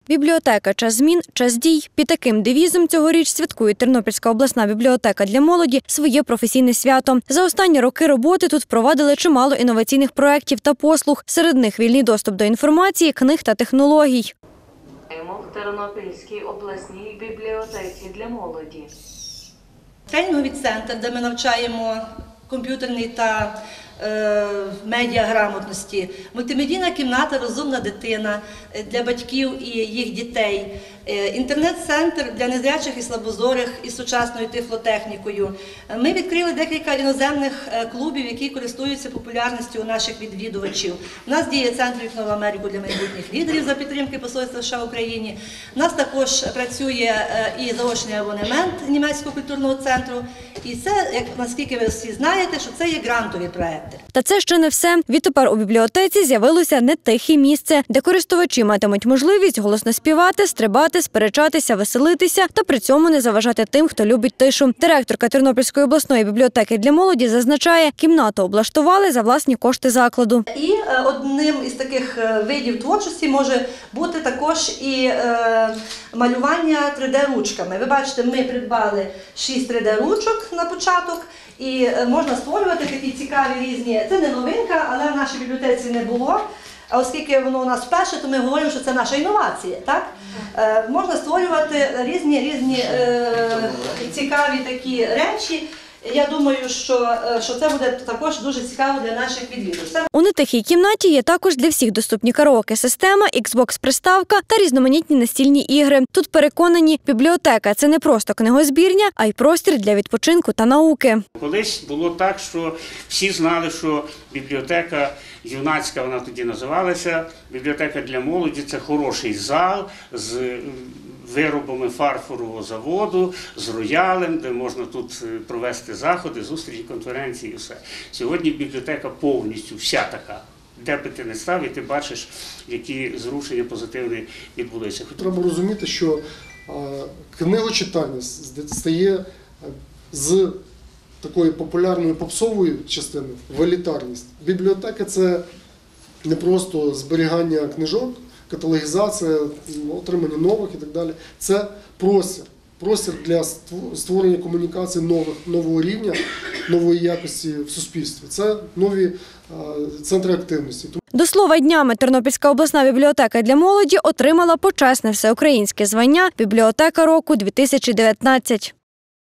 Бібліотека «Час змін, час дій». Під таким девізом цьогоріч святкує Тернопільська обласна бібліотека для молоді своє професійне свято. За останні роки роботи тут впровадили чимало інноваційних проєктів та послуг. Серед них вільний доступ до інформації, книг та технологій. В Тернопільській обласній бібліотеці для молоді. Тренінговий центр, де ми навчаємо комп'ютерній та медіаграмотності, мультимедійна кімната «Розумна дитина» для батьків і їх дітей, інтернет-центр для незрячих і слабозорих із сучасною тифлотехнікою. Ми відкрили декілька іноземних клубів, які користуються популярністю у наших відвідувачів. У нас діє Центр «Вікно в Америку» для майбутніх лідерів за підтримки Посольства США в Україні. У нас також працює і заочний абонемент Німецького культурного центру. І це, наскільки ви всі знаєте, що це є грантові проекти. Та це ще не все. Відтепер у бібліотеці з'явилося не тихе місце, де користувачі матимуть можливість голосно співати, стрибати, сперечатися, веселитися та при цьому не заважати тим, хто любить тишу. Директорка Тернопільської обласної бібліотеки для молоді зазначає, кімнату облаштували за власні кошти закладу. І одним із таких видів творчості може бути також і малювання 3D-ручками. Ви бачите, ми придбали 6 3D-ручок на початок. І можна створювати такі цікаві різні. Це не новинка, але в нашій бібліотеці не було. А оскільки воно у нас вперше, то ми говоримо, що це наша інновація. Так? Можна створювати різні цікаві такі речі. Я думаю, що це буде також дуже цікаво для наших відвідувачів. У нетихій кімнаті є також для всіх доступні караоке-система, Xbox-приставка та різноманітні настільні ігри. Тут переконані, бібліотека – це не просто книгозбірня, а й простір для відпочинку та науки. Колись було так, що всі знали, що бібліотека юнацька, вона тоді називалася, бібліотека для молоді – це хороший зал з виробами фарфорового заводу, з роялем, де можна тут провести заходи, зустрічі, конференції і все. Сьогодні бібліотека повністю вся така. Де би ти не став, і ти бачиш, які зрушення позитивні відбулися. Треба розуміти, що книгочитання стає з такої популярної попсової частини в елітарність. Бібліотека – це не просто зберігання книжок, каталогізація, отримання нових і так далі. Це простір для створення комунікації нового рівня, нової якості в суспільстві. Це нові центри активності. До слова, днями Тернопільська обласна бібліотека для молоді отримала почесне всеукраїнське звання «Бібліотека року-2019».